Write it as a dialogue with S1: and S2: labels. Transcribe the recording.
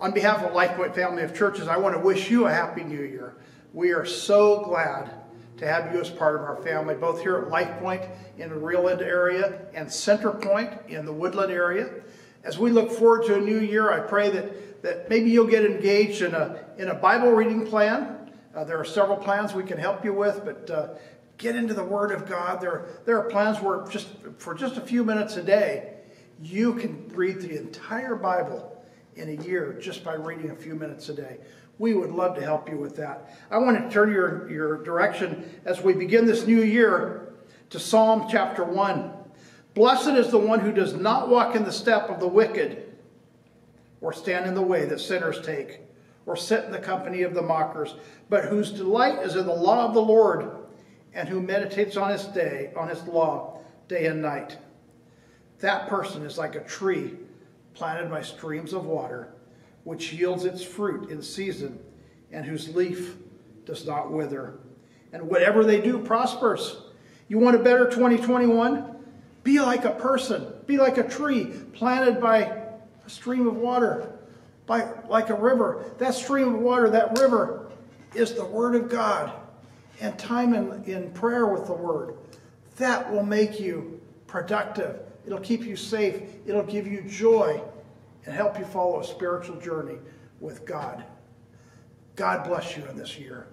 S1: On behalf of LifePoint Family of Churches, I want to wish you a Happy New Year. We are so glad to have you as part of our family, both here at LifePoint in the Reelland area and Centerpoint in the Woodland area. As we look forward to a new year, I pray that maybe you'll get engaged in a Bible reading plan. There are several plans we can help you with, but get into the Word of God. There are plans where for just a few minutes a day, you can read the entire Bible in a year just by reading a few minutes a day. We would love to help you with that. I want to turn your direction as we begin this new year to Psalm chapter 1. Blessed is the one who does not walk in the step of the wicked, or stand in the way that sinners take, or sit in the company of the mockers, but whose delight is in the law of the Lord, and who meditates on his law day and night. That person is like a tree planted by streams of water, which yields its fruit in season, and whose leaf does not wither. And whatever they do prospers. You want a better 2021? Be like a person. Be like a tree planted by a stream of water, like a river. That stream of water, that river, is the Word of God. And time in prayer with the Word. That will make you productive. It'll keep you safe. It'll give you joy and help you follow a spiritual journey with God. God bless you in this year.